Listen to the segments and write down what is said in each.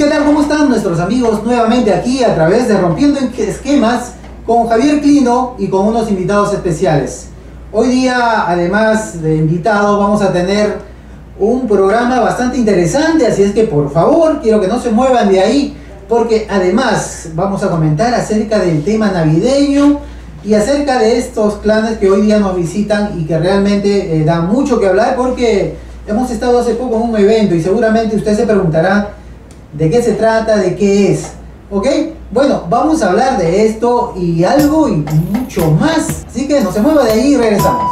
qué tal? ¿Cómo están nuestros amigos nuevamente aquí a través de Rompiendo Esquemas con Javier Clino y con unos invitados especiales? Hoy día, además de invitados, vamos a tener un programa bastante interesante, así es que por favor, quiero que no se muevan de ahí, porque además vamos a comentar acerca del tema navideño y acerca de estos clanes que hoy día nos visitan y que realmente dan mucho que hablar, porque hemos estado hace poco en un evento y seguramente usted se preguntará de qué se trata, de qué es. ¿Ok? Bueno, vamos a hablar de esto y algo y mucho más. Así que no se mueva de ahí y regresamos.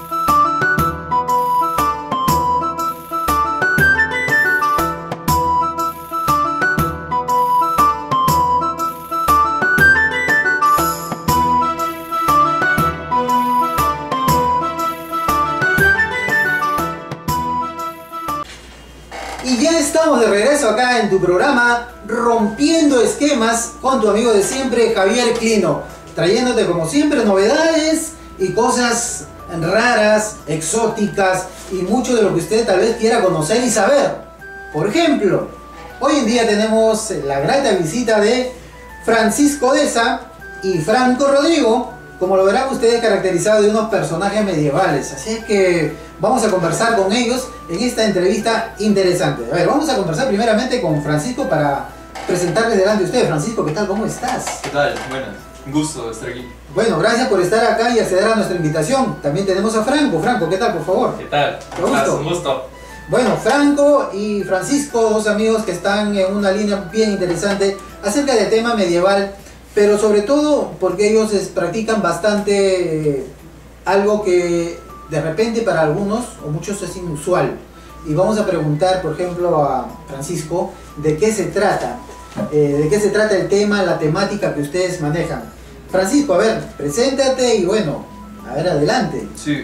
Y ya estamos de regreso acá en tu programa Rompiendo Esquemas con tu amigo de siempre, Javier Clino, trayéndote como siempre novedades y cosas raras, exóticas y mucho de lo que usted tal vez quiera conocer y saber. Por ejemplo, hoy en día tenemos la grata visita de Francisco Deza y Franco Rodrigo, como lo verán ustedes, caracterizados de unos personajes medievales. Así es que vamos a conversar con ellos en esta entrevista interesante. A ver, vamos a conversar primeramente con Francisco para presentarles delante de ustedes. Francisco, ¿qué tal? ¿Cómo estás? ¿Qué tal? Buenas. Un gusto de estar aquí. Bueno, gracias por estar acá y acceder a nuestra invitación. También tenemos a Franco. Franco, ¿qué tal, por favor? ¿Qué tal? Un gusto. Bueno, Franco y Francisco, dos amigos que están en una línea bien interesante acerca del tema medieval, pero sobre todo porque ellos practican bastante algo que de repente para algunos o muchos es inusual. Y vamos a preguntar, por ejemplo, a Francisco de qué se trata. De qué se trata el tema, la temática que ustedes manejan. Francisco, a ver, preséntate y bueno, a ver, adelante. Sí,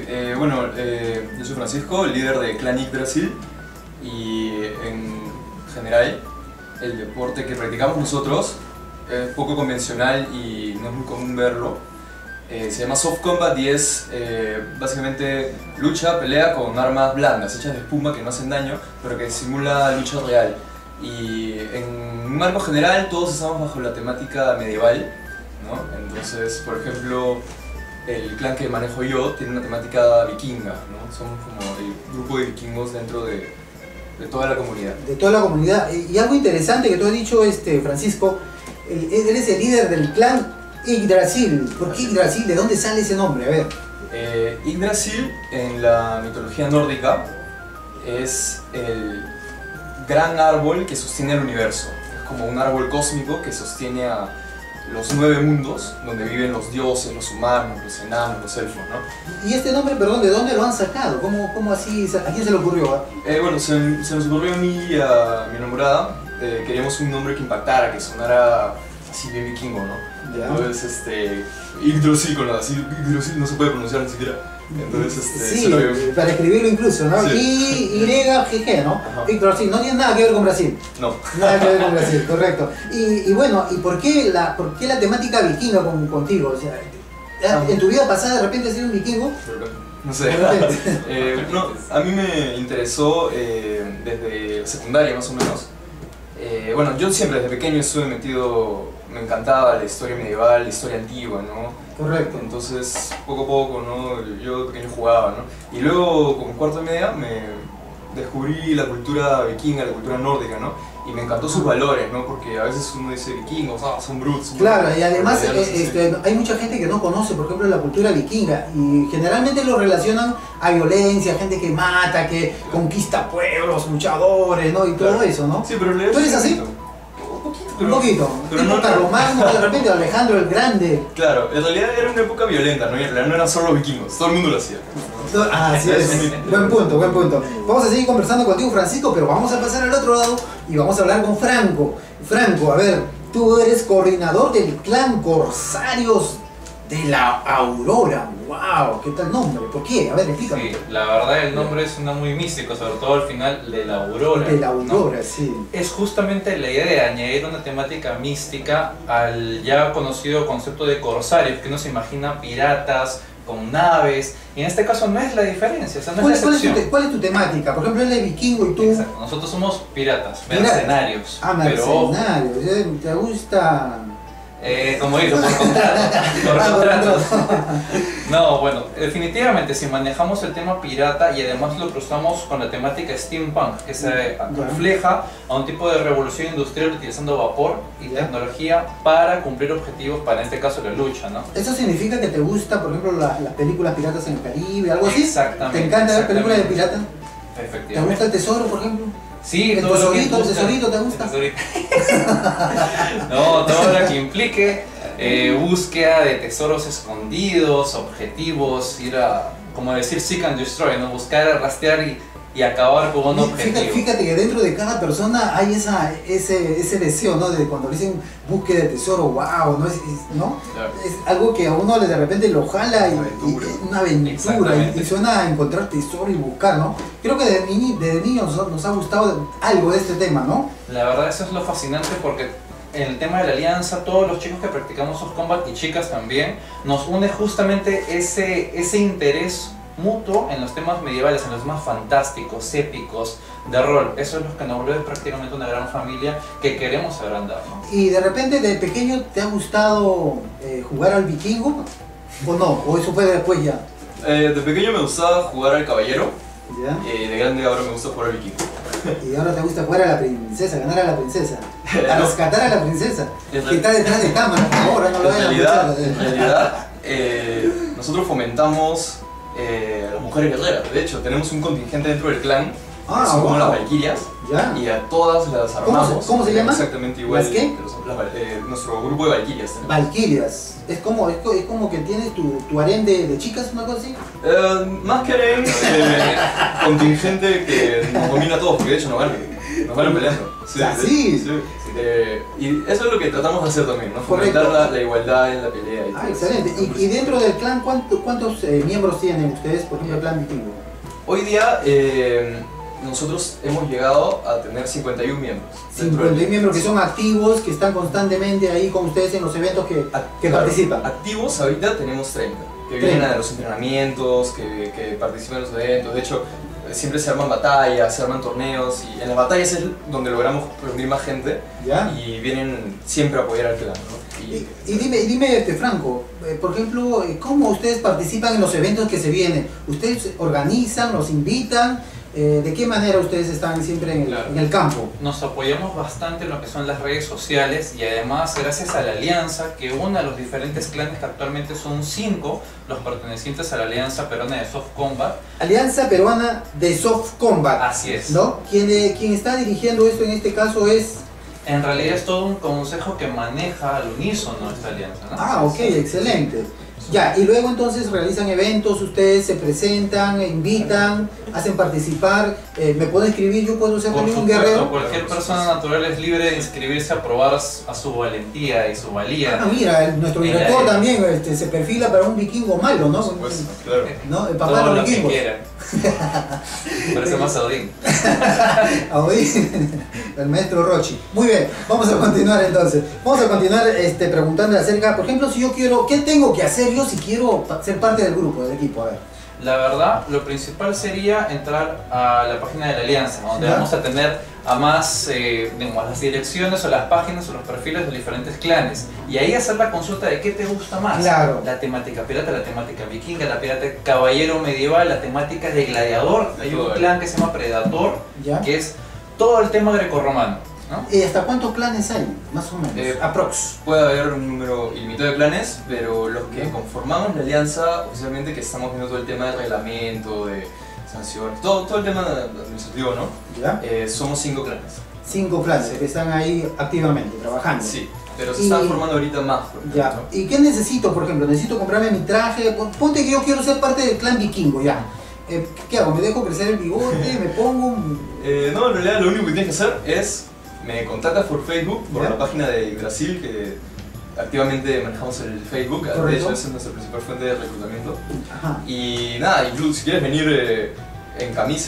yo soy Francisco, líder de Clan Yggdrasil, y en general el deporte que practicamos nosotros es poco convencional y no es muy común verlo. Se llama Soft Combat y es básicamente lucha, pelea con armas blandas, hechas de espuma que no hacen daño, pero que simula lucha real. Y en un marco general todos estamos bajo la temática medieval, ¿no? Entonces, por ejemplo, el clan que manejo yo tiene una temática vikinga, ¿no? Somos como el grupo de vikingos dentro de toda la comunidad. De toda la comunidad. Y algo interesante que tú has dicho, Francisco, eres el líder del clan Yggdrasil. ¿Por qué Yggdrasil? ¿De dónde sale ese nombre? A ver. Yggdrasil en la mitología nórdica es el gran árbol que sostiene el universo. Es como un árbol cósmico que sostiene a los 9 mundos donde viven los dioses, los humanos, los enanos, los elfos, ¿no? Y este nombre, perdón, ¿de dónde lo han sacado? ¿Cómo así? ¿A quién se le ocurrió? Se nos ocurrió a mí y a mi enamorada. Queríamos un nombre que impactara, que sonara así bien vikingo, ¿no? Ya. Entonces, Yggdrasil con la así, Yggdrasil no se puede pronunciar ni siquiera. Entonces, sí, para escribirlo incluso, ¿no? Sí. YGG, ¿no? Yggdrasil, no tiene nada que ver con Brasil. No. Nada que ver con Brasil, correcto. Y bueno, ¿y por qué la temática vikinga contigo? O sea, ¿en tu vida pasada de repente has sido un vikingo? No sé. No, a mí me interesó desde la secundaria más o menos. Yo siempre desde pequeño estuve metido, me encantaba la historia medieval, la historia antigua, ¿no? Correcto. Entonces, poco a poco, ¿no? Yo de pequeño jugaba, ¿no? Y luego, con cuarto de media, me descubrí la cultura vikinga, la cultura nórdica, ¿no? Y me encantó sus valores, ¿no? Porque a veces uno dice vikingos, son brutos. Claro, y además hay mucha gente que no conoce, por ejemplo, la cultura vikinga y generalmente lo relacionan a violencia, gente que mata, que conquista pueblos, luchadores, ¿no? Y todo eso, ¿no? Sí, pero ¿Tú eres así? Un poquito, pero tipo no carlomagno, de repente Alejandro el Grande. Claro, en realidad era una época violenta, ¿no? Y en realidad no eran solo los vikingos, todo el mundo lo hacía. Así es, buen punto, buen punto. Vamos a seguir conversando contigo, Francisco, pero vamos a pasar al otro lado y vamos a hablar con Franco. Franco, a ver, tú eres coordinador del clan Corsarios de la Aurora. ¡Wow! ¿Qué tal nombre? ¿Por qué? A ver, explícame. Sí, la verdad el nombre suena muy místico, sobre todo al final de la Aurora. De la Aurora, ¿no? sí. Es justamente la idea de añadir una temática mística al ya conocido concepto de corsarios, que uno se imagina piratas, con naves, y en este caso no es la diferencia, o sea, no es la excepción. ¿Cuál es tu temática? Por ejemplo, él es vikingo y tú... Exacto. Nosotros somos piratas, mercenarios. Ah, pero mercenarios, ¿te gusta...? Como digo, por contrato. Por contrato. No, bueno, definitivamente si manejamos el tema pirata y además lo cruzamos con la temática steampunk, que se refleja a un tipo de revolución industrial utilizando vapor y tecnología para cumplir objetivos, para en este caso la lucha, ¿no? ¿Eso significa que te gusta, por ejemplo, las películas piratas en el Caribe, algo así? Exactamente. ¿Te encanta ver películas de pirata? Efectivamente. ¿Te gusta el tesoro, por ejemplo? Sí, ¿El tesorito te gusta? No, todo lo que implique búsqueda de tesoros escondidos, objetivos, ir a, como decir, seek and destroy, ¿no? Buscar, rastrear y acabar con un objetivo. Fíjate que dentro de cada persona hay ese deseo, ¿no? De cuando dicen búsqueda de tesoro, wow, ¿no? ¿no? Claro. Es algo que a uno de repente lo jala y una aventura y suena a encontrar tesoro y buscar, ¿no? Creo que desde niños nos ha gustado algo de este tema, ¿no? La verdad eso es lo fascinante porque en el tema de la alianza, todos los chicos que practicamos Soft Combat y chicas también, nos une justamente ese interés mutuo en los temas medievales, en los temas fantásticos, épicos, de rol. Eso es lo que nos vuelve prácticamente una gran familia que queremos agrandar, ¿no? ¿Y de repente de pequeño te ha gustado jugar al vikingo? ¿O no? ¿O eso fue después ya? De pequeño me gustaba jugar al caballero. ¿Ya? De grande ahora me gusta jugar al vikingo. Y ahora te gusta jugar a la princesa, ganar a la princesa, a rescatar a la princesa, que está detrás de cámara, por favor, no lo vayan a escuchar. En realidad, nosotros fomentamos a las mujeres guerreras. De hecho, tenemos un contingente dentro del clan, que son como las valquirias, y a todas las armamos. ¿Cómo se llama? Exactamente igual. ¿Las qué? Nuestro grupo de valquirias. Valquirias. Es como que tienes tu harén de chicas, una cosa así. Más que harén, contingente que nos domina a todos, porque de hecho nos van peleando. Sí. Y eso es lo que tratamos de hacer también, ¿no? Fomentar la igualdad en la pelea. Y excelente. Y dentro del clan, ¿cuántos miembros tienen ustedes, por ejemplo, el clan vikingo? Hoy día nosotros hemos llegado a tener 51 miembros. 51 miembros que son activos, que están constantemente ahí con ustedes en los eventos que participan. Activos ahorita tenemos 30, que vienen a los entrenamientos, que participan en los eventos. De hecho, siempre se arman batallas, se arman torneos, y en las batallas es donde logramos reunir más gente. ¿Ya? Y vienen siempre a apoyar al clan, ¿no? Y dime Franco, por ejemplo, ¿cómo ustedes participan en los eventos que se vienen? ¿Ustedes organizan, los invitan? ¿De qué manera ustedes están siempre en el campo? Nos apoyamos bastante en lo que son las redes sociales y además gracias a la alianza que une a los diferentes clanes que actualmente son 5 los pertenecientes a la Alianza Peruana de Soft Combat. Alianza Peruana de Soft Combat. Así es. ¿No? Quien está dirigiendo esto en este caso es... En realidad es todo un consejo que maneja al unísono esta alianza, ¿no? Ah, ok, excelente. Ya, y luego entonces realizan eventos, ustedes se presentan, invitan, hacen participar, me puedo inscribir, yo puedo ser también un guerrero. Cualquier persona natural es libre de inscribirse a probar a su valentía y su valía. Ah, mira, nuestro director también se perfila para un vikingo malo, ¿no? Pues, claro. ¿No? El papá de los vikingos. Parece más Odín. Odín, el maestro Rochi. Muy bien, vamos a continuar entonces. Vamos a continuar preguntando acerca, por ejemplo, si yo quiero, ¿qué tengo que hacer yo si quiero ser parte del grupo, del equipo? A ver. La verdad, lo principal sería entrar a la página de la Alianza, donde vamos a tener a más, digamos, las direcciones o las páginas o los perfiles de los diferentes clanes. Y ahí hacer la consulta de qué te gusta más. Claro. La temática pirata, la temática vikinga, la temática caballero medieval, la temática de gladiador. Hay un clan que se llama Predator, que es todo el tema grecorromano, ¿no? ¿Y hasta cuántos clanes hay, más o menos? Aprox. Puede haber un número ilimitado de clanes, pero los que conformamos la alianza, oficialmente que estamos viendo todo el tema del reglamento, de sanciones, todo el tema administrativo, ¿no? ¿Ya? Somos 5 clanes. 5 clanes que están ahí activamente, trabajando. Sí, pero se están formando ahorita más. Ya. ¿Y qué necesito, por ejemplo? Necesito comprarme mi traje, ponte que yo quiero ser parte del clan vikingo, ya. ¿Qué hago? ¿Me dejo crecer el bigote? ¿Me pongo? No, en realidad lo único que tienes que hacer es me contactas por Facebook, por la página de Brasil, que activamente manejamos el Facebook. Correcto. De hecho, esa es nuestra principal fuente de reclutamiento. Ajá. Y nada, incluso si quieres venir en camisa,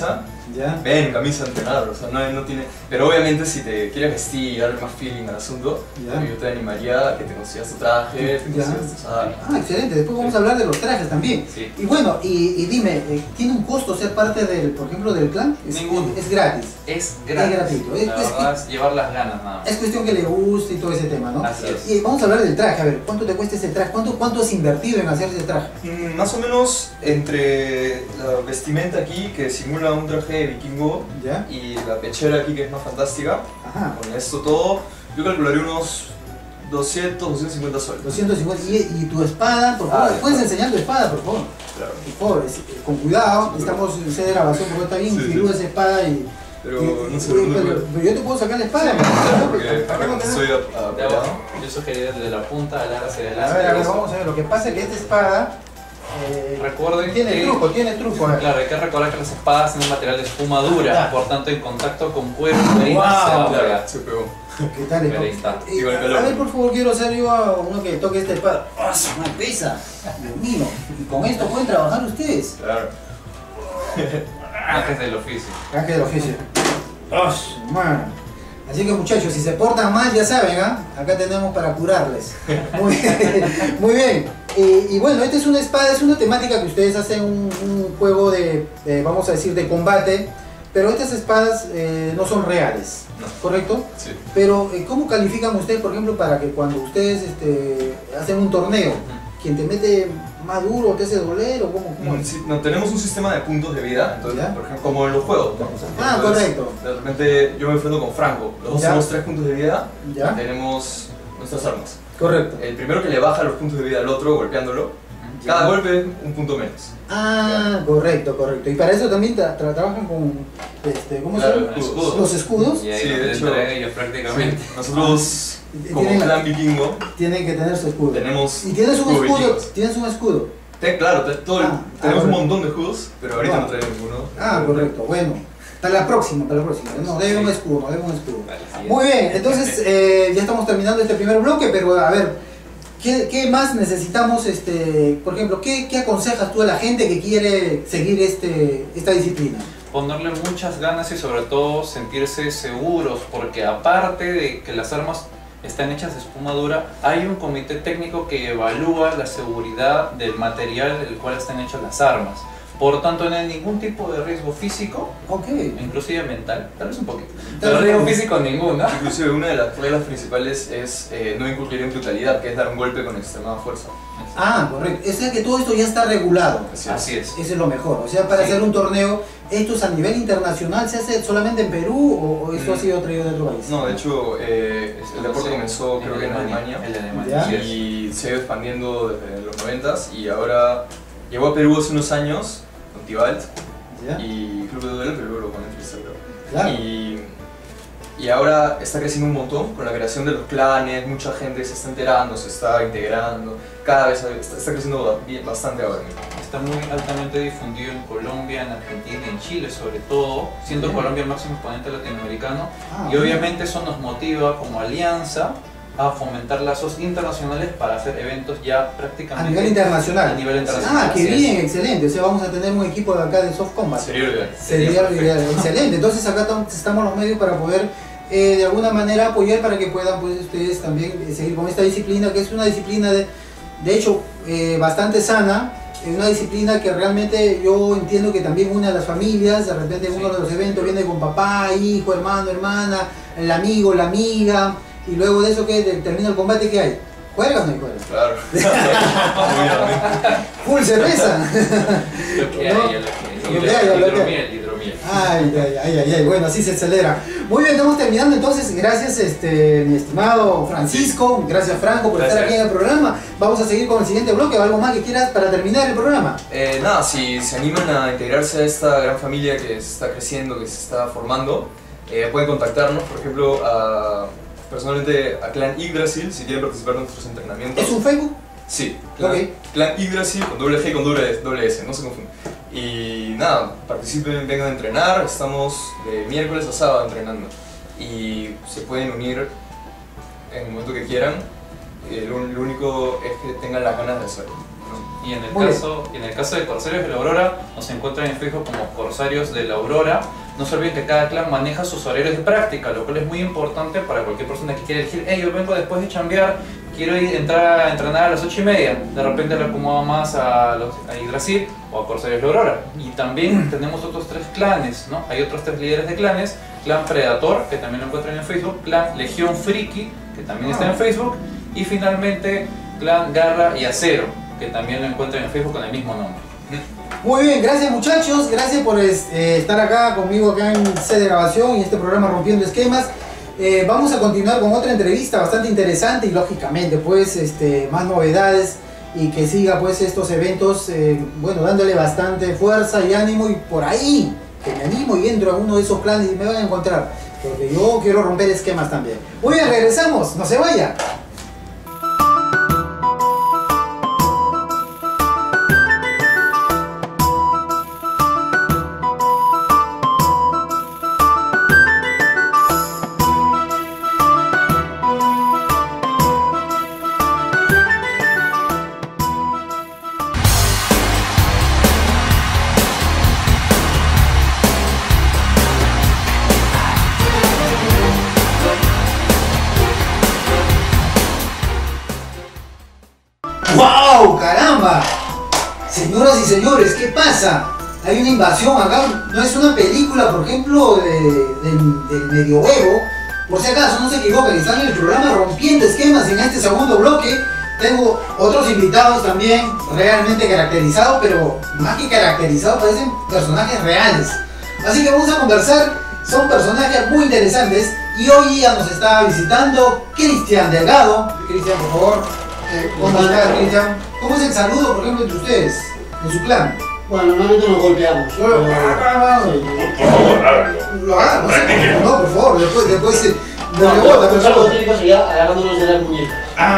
Ya. ven, camisa a entrenar, o sea, no tiene... Pero obviamente si te quieres vestir y darle más feeling al asunto, Ya. yo te animaría a que te consigas tu traje, te Ya. consigas tu sal. Ah, excelente. Después vamos a hablar de los trajes también. Sí. Y bueno, y dime, ¿tiene un costo ser parte del, por ejemplo, del clan? Ninguno. Es gratis. Es gratis. gratuito. La verdad es llevar las ganas nada más. Es cuestión que le guste y todo ese tema, ¿no? Así es. Y vamos a hablar del traje. A ver, ¿cuánto te cuesta ese traje? ¿Cuánto has invertido en hacer ese traje? Más o menos entre la vestimenta aquí, que simula un traje de vikingo, ¿Ya? y la pechera aquí, que es más fantástica, Ajá. con esto todo, yo calcularía unos 200, 250 soles. 250. ¿Y tu espada? Por favor, Ah, ¿puedes enseñar tu espada, por favor? Claro. Por favor, con cuidado. Estamos en sede de grabación porque está bien Sí, sí. filuda esa espada y... Pero y- no sé, pero, no puedo. pero yo te puedo sacar la espada. Sí, ¿no? porque Acá acá no como tenemos- soy De abajo, yo sugeriría desde la punta alar hacia A adelante. ver, vamos a ver. Lo que pasa es que esta espada... Recuerden tiene que- truco, tiene truco. A ver. Claro, hay que recordar que las espadas tienen material de espuma dura, Ya. por tanto en contacto con cuero y harina se va a Claro, pegar. se pegó. ¿Qué tal? Pero ahí está. Igual A calor. ver, por favor, quiero hacer yo a uno que toque esta espada. ¡Ah, su madre, pesa! Dios mío. Y con esto pueden trabajar ustedes. Claro. Antes del oficio. Caje del oficio. ¡Ah, su madre! Así que muchachos, si se portan mal, ya saben, ¿ah? Acá tenemos para curarles. Muy bien. Muy bien. Y bueno, esta es una espada, es una temática que ustedes hacen un juego de, vamos a decir, de combate. Pero estas espadas no son reales, No. ¿correcto? Sí. Pero, ¿cómo califican ustedes, por ejemplo, para que cuando ustedes hacen un torneo, quien te mete más duro te hace doler o cómo es? Sí, no, tenemos un sistema de puntos de vida, entonces, ¿Ya? por ejemplo, como en los juegos. ¿no? Ah, Entonces, correcto. De repente yo me enfrento con Franco, los dos ¿Ya? tenemos 3 puntos de vida, ¿Ya? tenemos nuestras armas. Correcto. El primero que le baja los puntos de vida al otro golpeándolo, cada golpe un punto menos. Ah, correcto, correcto. Y para eso también trabajan con, ¿cómo se Claro, llama? con escudos. Los escudos. Y ahí Sí, no de te hecho- entrega ellos prácticamente. Nosotros, como Tienen- clan vikingo, Tienen que tener su escudo. tenemos Y tienes un escudos escudo, vikingos. tienes un escudo. Claro, tenemos correcto. un montón de escudos, pero ahorita Ah. no traemos ninguno. Ah, correcto. Bueno, para la próxima, para la próxima. Nos debe un escudo, nos debe un escudo. Vale, sí. Muy bien, entonces ya estamos terminando este primer bloque, pero a ver, ¿qué más necesitamos? Por ejemplo, ¿qué aconsejas tú a la gente que quiere seguir esta disciplina? Ponerle muchas ganas y sobre todo sentirse seguros, porque aparte de que las armas están hechas de espuma dura, hay un comité técnico que evalúa la seguridad del material del cual están hechas las armas. Por tanto, no hay ningún tipo de riesgo físico, Ok. inclusive mental, tal vez un poquito, Tal pero vez riesgo un poquito. físico ninguno. Inclusive una de las reglas principales es no incurrir en brutalidad, que es dar un golpe con extremada fuerza. Ah, correcto. O sea que todo esto ya está regulado. Así es. Eso es lo mejor. O sea, para Sí. hacer un torneo, ¿esto es a nivel internacional? ¿Se hace solamente en Perú o esto ha sido traído de otro país? No, de hecho, el deporte comenzó creo que en Alemania En Alemania, ¿Ya? así es. y se ha ido expandiendo desde los 90s y ahora llegó a Perú hace unos años con Tibalt ¿Ya? y Club de Duelo, pero luego lo con el freestyle, creo. Claro. Y ahora está creciendo un montón con la creación de los clanes, mucha gente se está enterando, se está integrando, cada vez está creciendo bastante ahora mismo. Está muy altamente difundido en Colombia, en Argentina, en Chile sobre todo, siendo Bien. Colombia el máximo exponente latinoamericano. Ah, Y bien. obviamente eso nos motiva como alianza a fomentar lazos internacionales para hacer eventos ya A prácticamente nivel internacional. a nivel internacional. Ah, qué Así es. bien, excelente. O sea, vamos a tener un equipo de acá de Soft Combat. Sería lo ideal. Sería lo ideal. Excelente. Entonces acá estamos los medios para poder de alguna manera apoyar para que puedan pues ustedes también seguir con esta disciplina, que es una disciplina de hecho bastante sana. Es una disciplina que realmente yo entiendo que también une a las familias. De repente uno de los eventos viene con papá, hijo, hermano, hermana, el amigo, la amiga, y luego de eso que termina el combate, ¿qué hay? ¿Juegas o no hay juegas? Claro. Obviamente. Full cerveza. Lo que hay, ¿No? lo que hay. Lo que hay, lo que hay. Hidromiel, hidromiel. Ay, bueno, así se acelera. Muy bien, estamos terminando entonces. Gracias, mi estimado Francisco. Gracias, Franco, por estar aquí en el programa. Vamos a seguir con el siguiente bloque. ¿Algo más que quieras para terminar el programa? Nada, si se animan a integrarse a esta gran familia que se está creciendo, que se está formando, pueden contactarnos, por ejemplo, personalmente a Clan Yggdrasil si quieren participar en nuestros entrenamientos. ¿Es un Facebook? Sí, Ok. Clan Yggdrasil con doble G y con doble S, no se confundan. Y nada, participen, vengan a entrenar, estamos de miércoles a sábado entrenando y se pueden unir en el momento que quieran, lo único es que tengan las ganas de hacerlo. Y en el caso de Corsarios de la Aurora, nos encuentran en Facebook como Corsarios de la Aurora. No se olviden que cada clan maneja sus horarios de práctica, lo cual es muy importante para cualquier persona que quiera elegir, hey, yo vengo después de chambear, quiero entrar a entrenar a las 8:30, de repente le acomoda más a Yggdrasil o a Corsarios de la Aurora. Y también tenemos otros 3 clanes, ¿no? Hay otros 3 líderes de clanes, Clan Predator, que también lo encuentran en Facebook, Clan Legión Friki, que también está en Facebook, y finalmente Clan Garra y Acero, que también lo encuentran en Facebook con el mismo nombre. Muy bien, gracias muchachos, gracias por estar acá conmigo acá en set de grabación y este programa Rompiendo Esquemas. Vamos a continuar con otra entrevista bastante interesante y lógicamente pues más novedades y que siga pues estos eventos, bueno, dándole bastante fuerza y ánimo, y por ahí que me animo y entro a uno de esos planes y me van a encontrar, porque yo quiero romper esquemas también. Muy bien, regresamos, no se vaya. ¡Wow! ¡Caramba! Señoras y señores, ¿qué pasa? Hay una invasión acá, no es una película, por ejemplo, del medioevo. Por si acaso, no se equivoquen, están en el programa Rompiendo Esquemas en este segundo bloque. Tengo otros invitados también realmente caracterizados, pero más que caracterizados, parecen personajes reales. Así que vamos a conversar, son personajes muy interesantes. Y hoy día nos está visitando Cristian Delgado. Cristian, por favor. ¿Cómo está, Cristian? ¿Cómo es el saludo, por ejemplo, entre ustedes, en su clan? Bueno, normalmente nos golpeamos. Por favor, háganlo. Lo hagamos, no, por favor, después no, rebota, pero algo típico sería agarrándonos de las muñecas.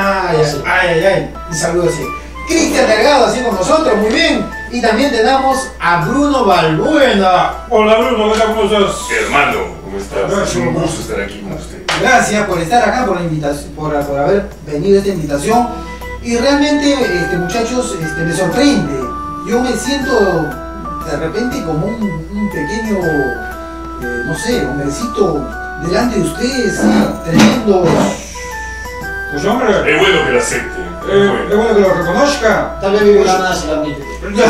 Ay. Un saludo así. Cristian Delgado, así con nosotros, muy bien. Y también tenemos a Bruno Balbuena. Hola Bruno, ¿cómo estás? Hermano, ¿cómo estás? Es un gusto estar aquí con usted. Gracias por estar acá, por la invitación, por haber venido a esta invitación. Y realmente, muchachos, me sorprende. Yo me siento de repente como un pequeño, no sé, hombrecito delante de ustedes, tremendo. Pues hombre, es bueno que lo acepte. es bueno que lo reconozca. Tal vez mi programa se lo admite.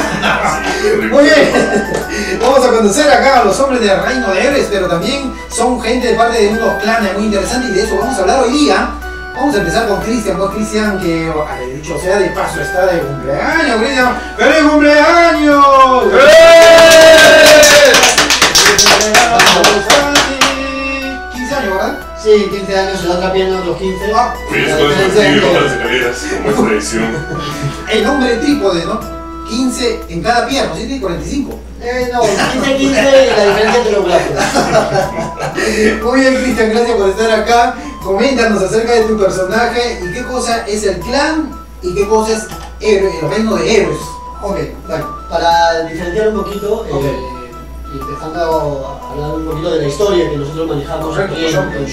Muy bien, vamos a conocer acá a los hombres del Reino de Héroes, pero también son gente de parte de unos clanes muy interesantes y de eso vamos a hablar hoy día. Vamos a empezar con Cristian, que dicho sea de paso está de cumpleaños. Cristian, ¡feliz cumpleaños! Sí, 15 años, en la otra pierna otros 15. Oye, después de bajar las escaleras, como es tradición. El nombre trípode, ¿no? 15 en cada pierna, ¿sí? 45. No, 15 y la diferencia entre los brazos. Muy bien, Cristian, gracias por estar acá. Coméntanos acerca de tu personaje y qué cosa es el clan y qué cosa es el reino de héroes. Ok, bueno, para diferenciar un poquito, empezando a hablar un poquito de la historia que nosotros manejamos aquí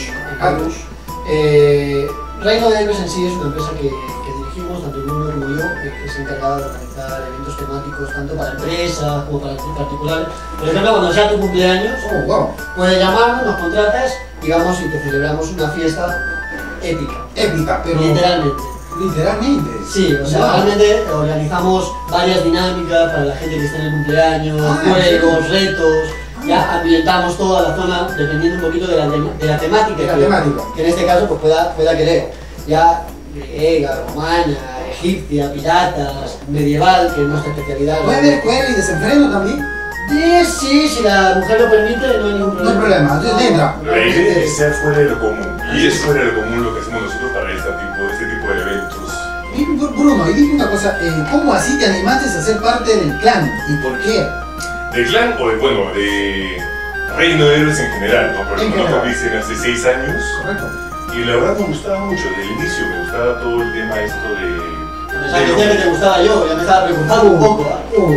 en Reino de Héroes en sí es una empresa que dirigimos, tanto Bruno como yo, que se encarga de organizar eventos temáticos tanto para empresas como para particulares. Por ejemplo, cuando sea tu cumpleaños, puedes llamarnos, nos contratas, digamos, y te celebramos una fiesta épica. Épica, pero... Literalmente. Sí, o sea, realmente organizamos varias dinámicas para la gente que está en el cumpleaños, juegos, retos. Ya ambientamos toda la zona dependiendo un poquito de la temática, que en este caso pues, pueda querer. Ya griega, romana, egipcia, piratas, medieval, que es nuestra especialidad. ¿Puede haber cuero y desenfreno también? Sí, si la mujer lo permite, no hay ningún problema. No hay problema, entonces entra. La idea es ser fuera de lo común. Y es fuera de lo común lo que hacemos nosotros para este tipo de eventos. Y Bruno, y dime una cosa, ¿cómo así te animaste a ser parte del clan? ¿Y por qué? ¿Del clan o de Reino de Héroes en general? ¿No? Por ejemplo, nosotros dicen hace 6 años. Correcto. Y la verdad me gustaba mucho, desde el inicio me gustaba todo el tema esto de... Pensaba que te gustaba yo, ya me estaba preocupando un poco.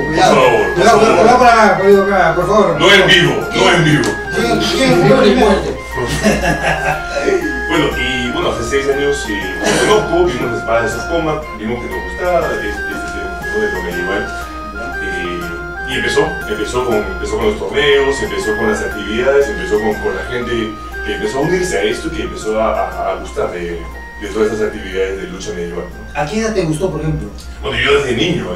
Cuidado, por favor. No en vivo. ¿Quién Bueno, hace 6 años nos conozco, vimos las espadas de Sofcoma, vimos que nos gustaba este tema. ¿no? De lo medieval. Y empezó con los torneos, empezó con las actividades, empezó con la gente que empezó a unirse a esto y que empezó a gustar de todas esas actividades de lucha medieval, ¿no? ¿A qué edad te gustó, por ejemplo? Bueno, yo desde niño,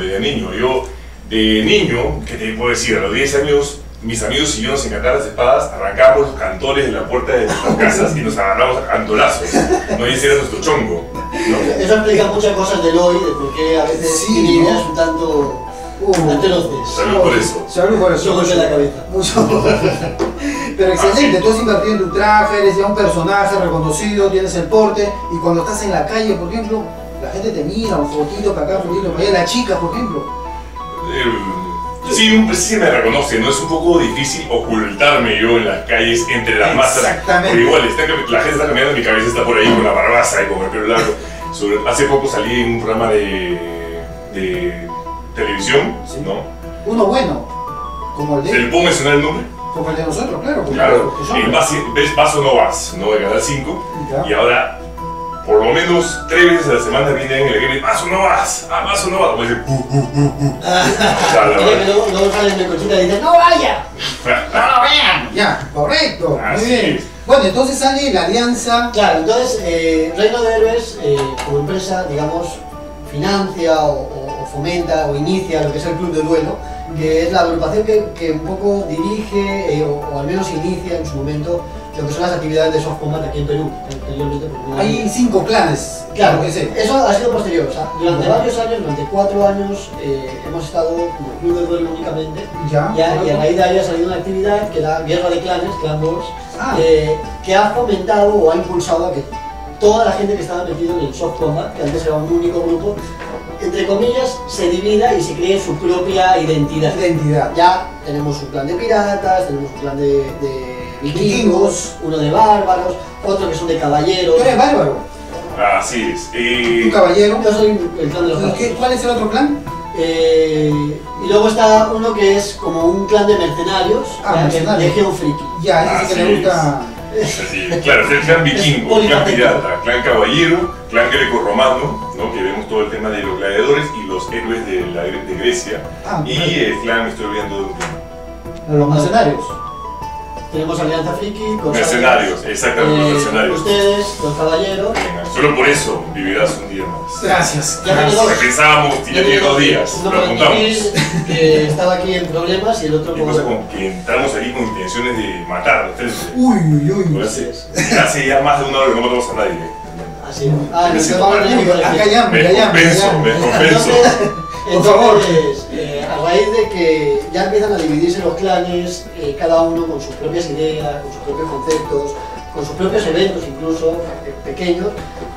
¿qué te puedo decir? A los 10 años, mis amigos y yo nos encantaban las espadas, arrancábamos los cantores de la puerta de nuestras casas y nos agarramos a cantolazos, ¿no? Y ese era nuestro chongo, ¿no? Eso explica muchas cosas del hoy, de por qué a veces tiene ideas un tanto atroces. Salud por eso. Salud por eso. Yo golpeé la cabeza. Mucho. Pero excelente, tú has invertido en tu traje, eres ya un personaje reconocido, tienes el porte, y cuando estás en la calle, por ejemplo, la gente te mira, un fotito para acá, fotito para allá, la chica, por ejemplo. Sí me reconoce, ¿no? Es un poco difícil ocultarme yo en las calles entre las masas. Exactamente. Porque igual, la gente está caminando, mi cabeza está por ahí con la barbaza y con el pelo largo. Hace poco salí en un programa de televisión, Sí. ¿no? Uno bueno, como el ¿Se le de, puedo mencionar el nombre? como el de nosotros, claro. Claro, que somos. Vas o no vas, ¿no? De Canal 5. Ya. Y ahora, por lo menos 3 veces a la semana viene en el que me vas o no vas, vas o no vas. Como dice, O sea, la Mira verdad. que luego salen de cochita y dicen, ¡no vaya! ¡No lo vean! Ya, correcto, Así muy bien. es. Bueno, entonces sale la alianza. Claro, entonces Reino de Héroes como empresa, digamos, financia o fomenta o inicia lo que es el Club de Duelo, que es la agrupación que un poco dirige o al menos inicia en su momento lo que son las actividades de soft combat aquí en Perú. Anteriormente, porque no Hay 5 clanes. Claro, que sé. eso ha sido posterior. O sea, durante varios años, durante 4 años, hemos estado como Club de Duelo únicamente. Ya. Y a correcto. raíz de ahí ha salido una actividad que era Guerra de Clanes, Clan Wars, Ah. que ha fomentado o ha impulsado a que toda la gente que estaba metida en el soft combat, que antes era un único grupo, entre comillas, se divida y se cree su propia identidad. Identidad. Ya tenemos un clan de piratas, tenemos un clan de vikingos, Vikingos. uno de bárbaros, otro que son de caballeros. Tú eres bárbaro. Así es. Un caballero. Yo soy el clan de los bárbaros. ¿Cuál es el otro clan? Y luego está uno que es como un clan de mercenarios, Ah, ya, mercenarios. de Legión Friki. Ya, ese sí que le Así gusta. Así, claro, es el clan vikingo, el clan pirata, clan caballero, clan greco-romano, ¿no? Que vemos todo el tema de los gladiadores y los héroes de Grecia. Ah, Y el clan, estoy viendo, los mercenarios. Tenemos Alianza Friki, con mercenarios, exactamente, los mercenarios. ustedes, los caballeros. Venga, solo por eso vivirás un día más. Gracias. Ya tengo Que dos. pensábamos que ya tiene 2 días, Uno lo por apuntamos. Guipil, que estaba aquí en problemas, y el otro Y cosa por... como que entramos aquí con intenciones de matar, Uy, uy, uy. hace ya más de una hora que no matamos a nadie. Así. Ah, Me nos siento vamos a mal. venir por aquí. Acá ya, Me ya, ya. compenso. Por favor. Entonces, a raíz de que ya empiezan a dividirse los clanes, cada uno con sus propias ideas, con sus propios conceptos, con sus propios eventos incluso pequeños,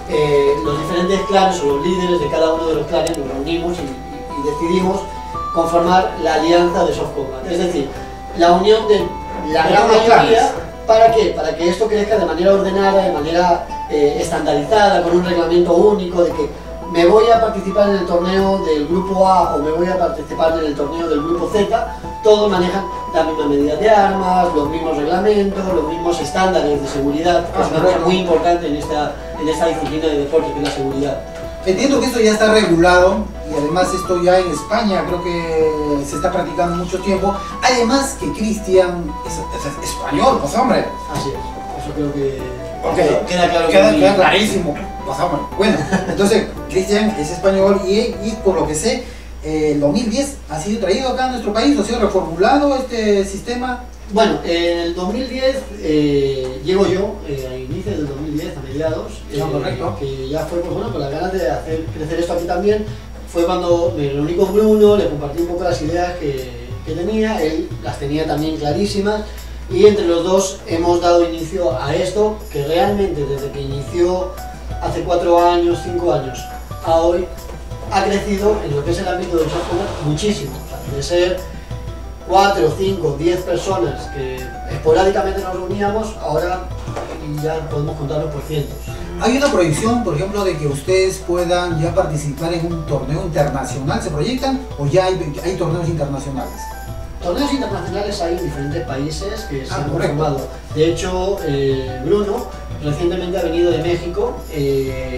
los diferentes clanes o los líderes de cada uno de los clanes nos reunimos y decidimos conformar la alianza de soft combat. Es decir, la unión de la De gran todos los mayoría. clanes. ¿Para qué? Para que esto crezca de manera ordenada, de manera estandarizada, con un reglamento único, de que me voy a participar en el torneo del grupo A o me voy a participar en el torneo del grupo Z, todos manejan la misma medida de armas, los mismos reglamentos, los mismos estándares de seguridad, que es una cosa muy importante en esta disciplina de deporte, que es la seguridad. Entiendo que esto ya está regulado y además esto ya en España creo que se está practicando mucho tiempo. Además que Cristian es español, pues hombre. Así es, eso creo que Ok, queda claro. queda clarísimo. Pues hombre. Bueno, entonces Cristian es español y por lo que sé, el 2010 ha sido traído acá a nuestro país, o sea, reformulado este sistema. Bueno, en el 2010 llego yo, a inicios del 2010, a mediados, correcto. que ya fue pues, bueno, con las ganas de hacer crecer esto aquí también. Fue cuando me reuní con Bruno, le compartí un poco las ideas que tenía, él las tenía también clarísimas, y entre los dos hemos dado inicio a esto, que realmente desde que inició hace 4 años, 5 años a hoy, ha crecido en lo que es el ámbito del soft combat muchísimo. O sea, de ser 4, 5, 10 personas que esporádicamente nos reuníamos, ahora ya podemos contarlos por cientos. Hay una proyección, por ejemplo, de que ustedes puedan ya participar en un torneo internacional, ¿se proyectan o ya hay torneos internacionales? Torneos internacionales hay en diferentes países que se han correcto. conformado. De hecho, Bruno recientemente ha venido de México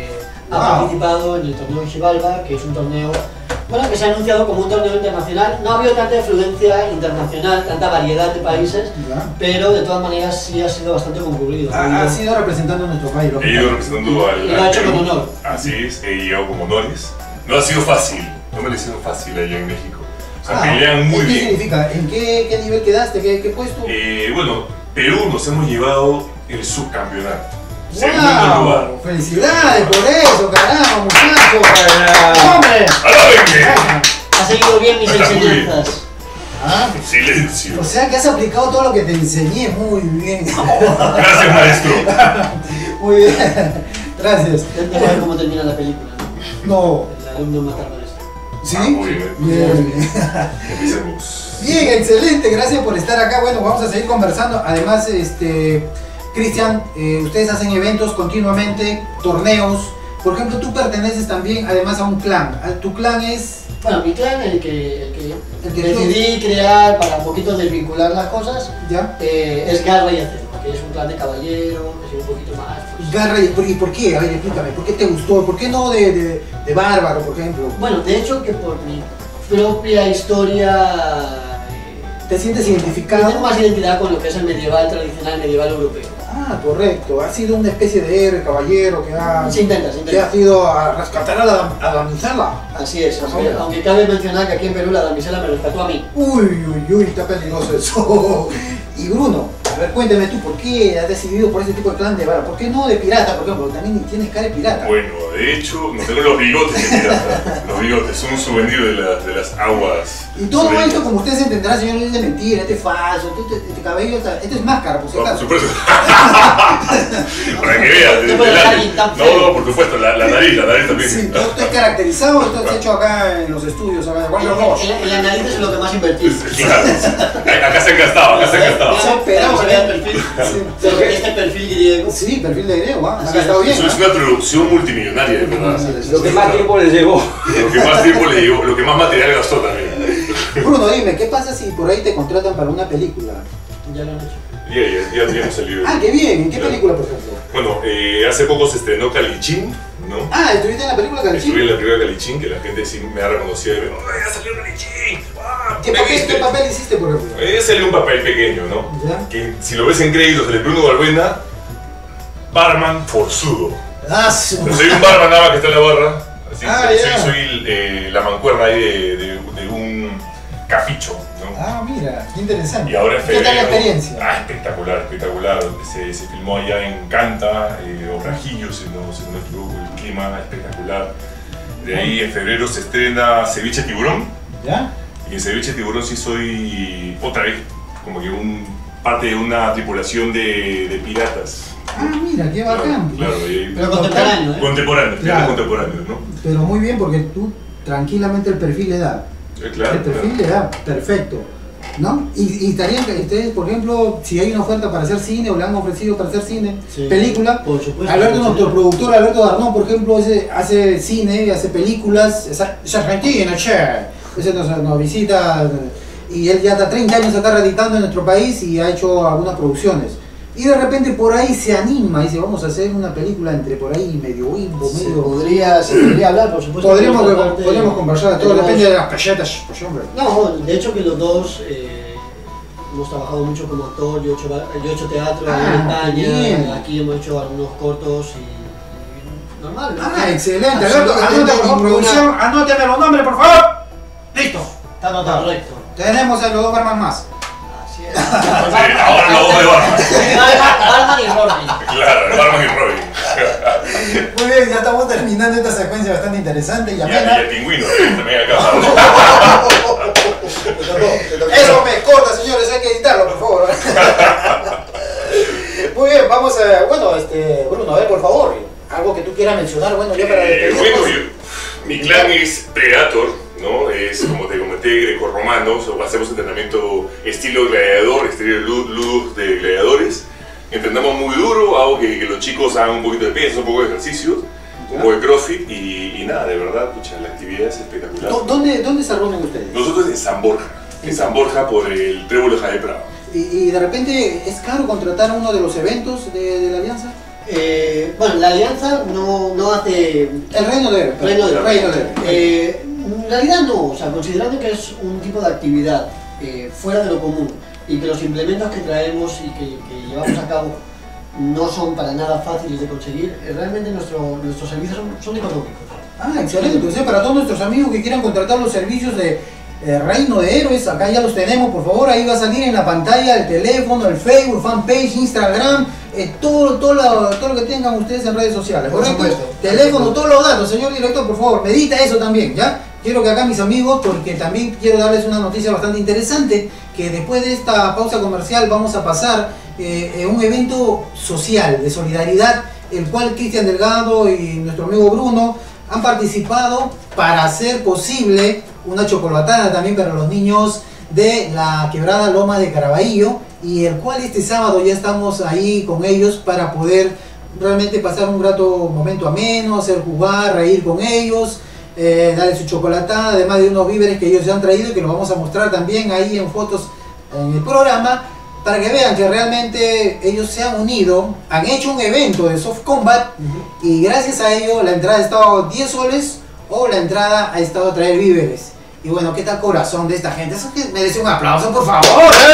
ha participado en el torneo Xibalba, que es un torneo, bueno, que se ha anunciado como un torneo internacional. No ha habido tanta influencia internacional, tanta variedad de países, pero de todas maneras sí ha sido bastante concurrido. Ha sido representando a nuestro país. He ido representando al y lo ha hecho con honor. Así es, he llegado con honores. No ha sido fácil, no me lo hicieron fácil allá en México. O sea, pelean muy bien. ¿Qué significa? ¿En qué nivel quedaste? ¿Qué puesto? Bueno, Perú nos hemos llevado el subcampeonato. ¡Wow! Segundo lugar. ¡Felicidades por eso, caramba, muchachos! ¡Hombre! ¡Alá, Ha seguido bien mis Está muy bien. enseñanzas. ¿Ah? Silencio. O sea que has aplicado todo lo que te enseñé muy bien. Gracias, maestro. Muy bien. Gracias. Ya ver cómo termina la película, ¿no? No. El alumno mata al maestro. ¿Sí? Muy bien. Bien. Empecemos. Bien, excelente. Gracias por estar acá. Bueno, vamos a seguir conversando. Además, Cristian, ustedes hacen eventos continuamente, torneos. Por ejemplo, tú perteneces también además a un clan. ¿Tu clan es? Bueno, mi clan, el que decidí crear para un poquito desvincular las cosas, ¿Ya? es Garra y Acero, que es un clan de caballero, que es un poquito más. Pues. Garra, ¿y por qué? A ver, explícame. ¿Por qué te gustó? ¿Por qué no de bárbaro, por ejemplo? Bueno, de hecho que por mi propia historia ¿Te sientes tengo identificado? más identidad con lo que es el medieval tradicional, medieval europeo. Ah, correcto. Ha sido una especie de héroe, caballero que ha Se intenta. que ha ido a rescatar a la damisela. Así es, aunque cabe mencionar que aquí en Perú la damisela me rescató a mí. Uy, está peligroso eso. Y Bruno, a ver, cuéntame tú, ¿por qué has decidido por ese tipo de clan de vara? ¿Por qué no de pirata, por ejemplo? También tienes cara de pirata. Bueno, de hecho, no tengo los bigotes de pirata. Los bigotes son un souvenir de las aguas. Y todo sureñas. esto, como ustedes entenderán, señor, es de mentira, este es falso, este cabello, este es máscara, por si No, por acaso. supuesto. Para que veas. No puede dejar alguien tan feo. No, por supuesto, la nariz también. Sí, todo esto es caracterizado, esto es hecho acá en los estudios, acá en Warner Bros. En la nariz es lo que más invertí. Claro. Acá se han gastado. Pero Se ve el perfil. Se ve este perfil griego. Sí, perfil de griego, ¿ah? Así Acá está bien. Eso es una producción multimillonaria, de verdad. Lo que más tiempo les llevó. Lo que más tiempo le llevó, lo que más material gastó también. Bruno, dime, ¿qué pasa si por ahí te contratan para una película? Ya lo han hecho. Ya hemos salido. Ah, qué bien, ¿en qué Ya. película, por ejemplo? Bueno, hace poco se estrenó Calichín, ¿no? Ah, ¿estuviste en la película Estuve Calichín? en la primera Calichín, que la gente sí me ha reconocido y me dijo, ¡ay, ya salió Calichín! ¡Ah, ¿Qué ¿me viste? papel hiciste, por ejemplo? Salió un papel pequeño, ¿no? ¿Ya? Que si lo ves en créditos de Bruno Balbuena, barman forzudo. Ah, Yo soy un barman nada más que está en la barra. Así Ah, que ya. soy la mancuerna ahí de un caficho, ¿no? Ah, mira, qué interesante. Y ahora en ¿Qué tal la febrero- experiencia? Ah, espectacular. Se filmó allá en Canta, Obrajillo, si no me equivoco, el clima espectacular. De ahí en febrero se estrena Ceviche Tiburón. ¿Ya? Y en Ceviche Tiburón sí soy otra vez como que parte de una tripulación de piratas. Ah, mira, qué bacán. Claro, y Pero contemporáneo, ¿eh? contemporáneos, Claro. contemporáneos, ¿no? Pero muy bien, porque tú tranquilamente el perfil le da. Claro, El perfil claro. le da, perfecto. ¿No? Y estarían ustedes, por ejemplo, si hay una oferta para hacer cine o le han ofrecido para hacer cine, Sí. película, Por supuesto. Alberto, nuestro productor Alberto Darnón, por ejemplo, hace cine, hace películas, es argentino, che. Ese nos visita y él ya está 30 años acá radicando en nuestro país y ha hecho algunas producciones. Y de repente por ahí se anima y dice, vamos a hacer una película entre por ahí, medio Wimbo, Se medio... podría hablar, por supuesto. Podríamos por parte- conversar, todo tenemos- depende de las galletas, pues hombre. No, de hecho que los dos hemos trabajado mucho como actor, yo he hecho teatro Ah, en España, bien. aquí hemos hecho algunos cortos y normal, ¿no? Ah, excelente, Alberto, Absolutamente anote por ninguna- producción, anóteme los nombres, por favor. Listo, está anotado. Correcto. Tenemos a los dos barman más. Así es. Sí, ahora la voz de barman. Barman y Robin. Claro, el barman y Robin. Muy bien, ya estamos terminando esta secuencia bastante interesante y Y amena. el pingüino también acá. Eso me corta, señores, hay que editarlo, por favor. Muy bien, vamos a, bueno, Bruno, a ver, por favor, algo que tú quieras mencionar, bueno, ya para despedirnos. Bueno, mi clan es Predator, ¿no? Es como te comenté, grecorromanos, o hacemos entrenamiento estilo gladiador, estilo ludos de gladiadores. Entrenamos muy duro, hago que los chicos hagan un poquito de peso, un poco de ejercicios, un poco de crossfit y nada, de verdad, pucha, la actividad es espectacular. ¿Dónde se reúnen ustedes? Nosotros en San Borja por el Trébol de Jaime Prado. Y de repente, ¿es caro contratar uno de los eventos de la Alianza? bueno, la alianza no hace... El Reino de Héroes. Reino de Héroes. En realidad no, o sea, considerando que es un tipo de actividad fuera de lo común y que los implementos que traemos y que llevamos a cabo no son para nada fáciles de conseguir, realmente nuestros servicios son económicos. Ah, excelente. Entonces, para todos nuestros amigos que quieran contratar los servicios de Reino de Héroes, acá ya los tenemos, por favor, ahí va a salir en la pantalla el teléfono, el Facebook, fanpage, Instagram, todo lo que tengan ustedes en redes sociales, Por ¿correcto? supuesto. Teléfono, todos los datos, señor director, por favor, medita eso también, ¿ya? Quiero que acá mis amigos, porque también quiero darles una noticia bastante interesante, que después de esta pausa comercial vamos a pasar un evento social de solidaridad, el cual Cristian Delgado y nuestro amigo Bruno han participado para hacer posible una chocolatada también para los niños de la quebrada Loma de Caraballo, y el cual este sábado ya estamos ahí con ellos para poder realmente pasar un grato momento ameno, hacer jugar, reír con ellos, darle su chocolatada, además de unos víveres que ellos ya han traído y que los vamos a mostrar también ahí en fotos en el programa, para que vean que realmente ellos se han unido, han hecho un evento de soft combat y gracias a ello la entrada ha estado 10 soles o la entrada ha estado a traer víveres. Y bueno, ¿qué tal corazón de esta gente? Eso que merece un aplauso, por favor.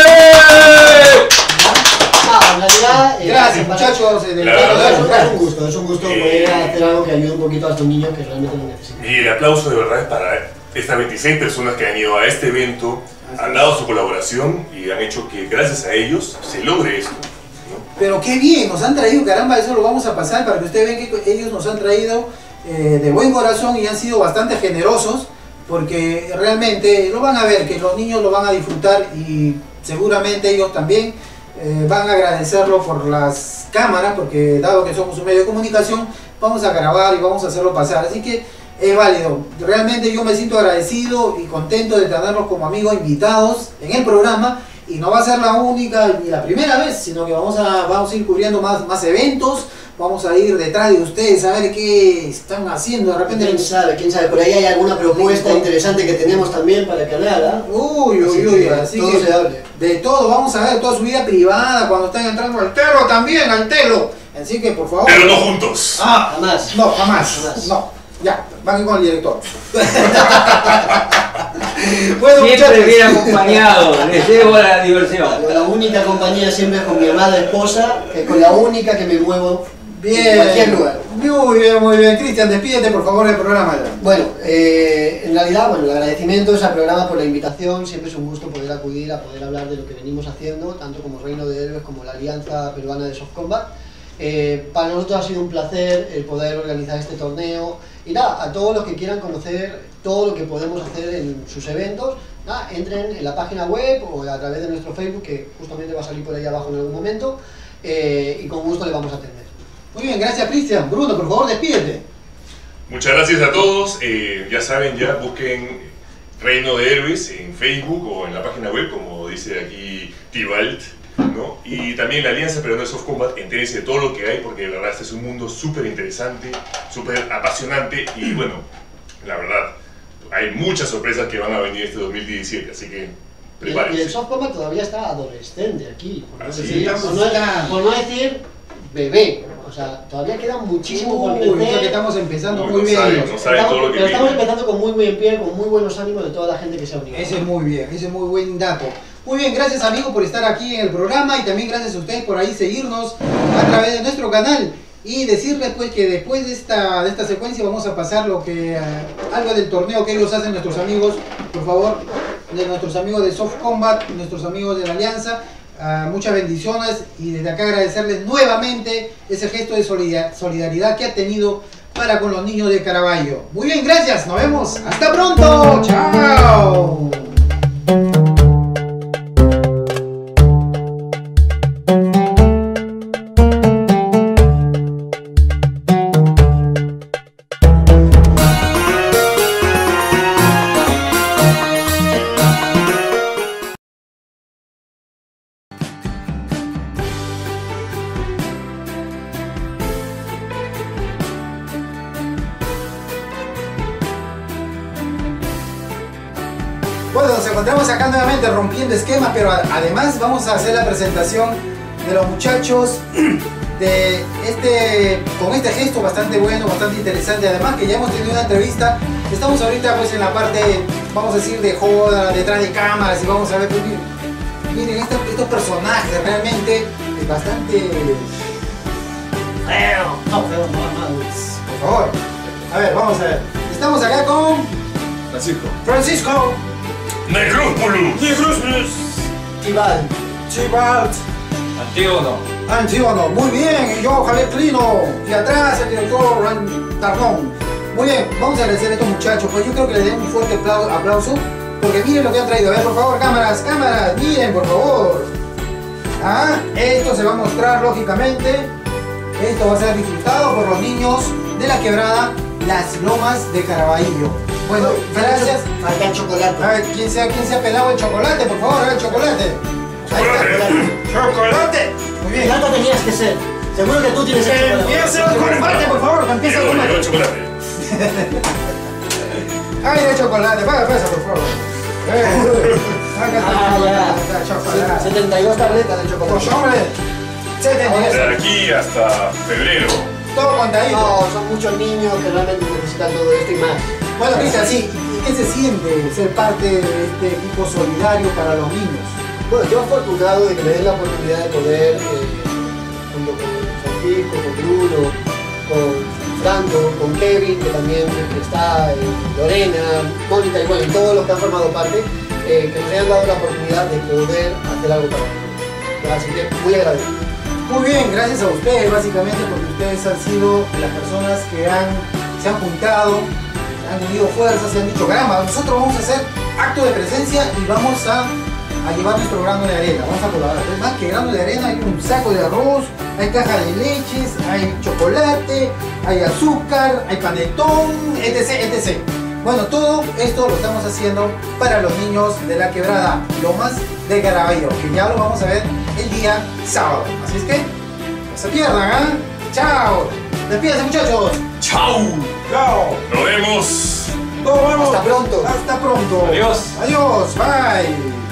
En realidad, Gracias, muchachos. Es un gusto poder hacer algo que ayude un poquito a estos niños que realmente lo necesitan. Y el aplauso de verdad es para estas 26 personas que han ido a este evento, han dado su colaboración y han hecho que gracias a ellos se logre esto, ¿no? Pero qué bien, nos han traído, caramba, eso lo vamos a pasar para que ustedes vean que ellos nos han traído de buen corazón y han sido bastante generosos, porque realmente lo van a ver, que los niños lo van a disfrutar y seguramente ellos también van a agradecerlo por las cámaras, porque dado que somos un medio de comunicación, vamos a grabar y vamos a hacerlo pasar, así que es válido. Realmente yo me siento agradecido y contento de tenerlos como amigos invitados en el programa, y no va a ser la única ni la primera vez, sino que vamos a ir cubriendo más eventos, vamos a ir detrás de ustedes a ver qué están haciendo. De repente quién sabe, por ahí hay alguna propuesta interesante que tenemos también para que hablar, ¿eh? Uy, así todo que se hable. de todo, vamos a ver toda su vida privada cuando están entrando al telo también, al telo. Así que por favor. Pero no juntos. Jamás. No, jamás. No. Ya, van con el director. Bueno, siempre bien acompañado, les llevo la diversión. La única compañía siempre es con mi amada esposa, que es con la única que me muevo en cualquier lugar. Muy bien. Cristian, despídete por favor del programa. Bueno, en realidad, el agradecimiento es al programa por la invitación. Siempre es un gusto poder acudir a poder hablar de lo que venimos haciendo, tanto como Reino de Héroes como la Alianza Peruana de Soft Combat. Para nosotros ha sido un placer el poder organizar este torneo, y nada, a todos los que quieran conocer todo lo que podemos hacer en sus eventos, nada, entren en la página web o a través de nuestro Facebook, que justamente va a salir por ahí abajo en algún momento, y con gusto le vamos a atender. Muy bien, gracias Cristian. Bruno, por favor, despídete. Muchas gracias a todos. Ya saben, ya busquen Reino de Héroes en Facebook o en la página web, como dice aquí Tibalt, ¿no? Y también la Alianza Peruana de Soft Combat. Entérense de todo lo que hay, porque de verdad este es un mundo súper interesante, súper apasionante, y bueno, la verdad, hay muchas sorpresas que van a venir este 2017, así que prepárense. Y el Soft Combat todavía está adolescente aquí, por Así no decir bebé. O sea, todavía queda muchísimo por crecer. Que estamos empezando Uy, muy bien. no saben todo lo que Pero estamos viene. empezando con muy buen pie, con muy buenos ánimos de toda la gente que se ha unido. Ese es muy bien, ese es muy buen dato. Muy bien, gracias amigos por estar aquí en el programa, y también gracias a ustedes por ahí seguirnos a través de nuestro canal, y decirles pues que después de esta secuencia vamos a pasar algo del torneo que ellos hacen, nuestros amigos, por favor, de nuestros amigos de Soft Combat, nuestros amigos de la Alianza. Muchas bendiciones, y desde acá agradecerles nuevamente ese gesto de solidaridad que ha tenido para con los niños de Caraballo. Muy bien, gracias, nos vemos, hasta pronto, chao. Bueno, nos encontramos acá nuevamente rompiendo esquemas, pero además vamos a hacer la presentación de los muchachos con este gesto bastante bueno, bastante interesante. Además que ya hemos tenido una entrevista. Estamos ahorita pues en la parte, vamos a decir, de joda, detrás de cámaras, y vamos a ver, pues, miren estos personajes realmente bastante feo. No, por favor. A ver, vamos a ver. Estamos acá con Francisco. Necrópolis. Chibalt. Antígono. Muy bien. Y yo, Javier Clino. Y atrás el director Tardón. Muy bien. Vamos a agradecer a estos muchachos. Pues yo creo que les den un fuerte aplauso. Porque miren lo que han traído. A ver, por favor, cámaras. Miren, por favor. Esto se va a mostrar lógicamente. Esto va a ser disfrutado por los niños de la quebrada Las Lomas de Caraballo. Bueno, gracias. Falta el chocolate. A ver, ¿quién se ha pelado el chocolate? Por favor, a ver, chocolate. ¡Chocolate! Muy bien. Plata tenías que ser. Seguro que tú tienes el chocolate. Empieza el combate, por favor, que empiece el combate. Chocolate. Ay, de chocolate, paga peso, por favor. Ya. 72 tabletas de chocolate. Pues hombre, 72. De aquí hasta febrero. Todo contadito. No, son muchos niños que realmente necesitan todo esto y más. Bueno, Cristian, sí, ¿qué se siente ser parte de este equipo solidario para los niños? Bueno, yo afortunado de que me den la oportunidad de poder, junto con Francisco, con Bruno, con Franco, con Kevin, que también está, Lorena, Mónica y bueno, y todos los que han formado parte, que nos hayan dado la oportunidad de poder hacer algo para ellos. Así que muy agradecido. Muy bien, gracias a ustedes básicamente, porque ustedes han sido las personas que se han juntado, han unido fuerzas, se han dicho, caramba, nosotros vamos a hacer acto de presencia y vamos a llevar nuestro grano de arena, vamos a colaborar. Más que grano de arena, hay un saco de arroz, hay caja de leches, hay chocolate, hay azúcar, hay panetón, etc. Bueno, todo esto lo estamos haciendo para los niños de la quebrada Lomas de Caraballo, que ya lo vamos a ver el día sábado. Así es que no se pierdan, ¡Chao! ¡Despídense, muchachos! ¡Chao! ¡Chao! ¡Nos vemos! ¡Nos vemos! Hasta pronto. ¡Hasta pronto! Adiós. ¡Adiós! ¡Bye!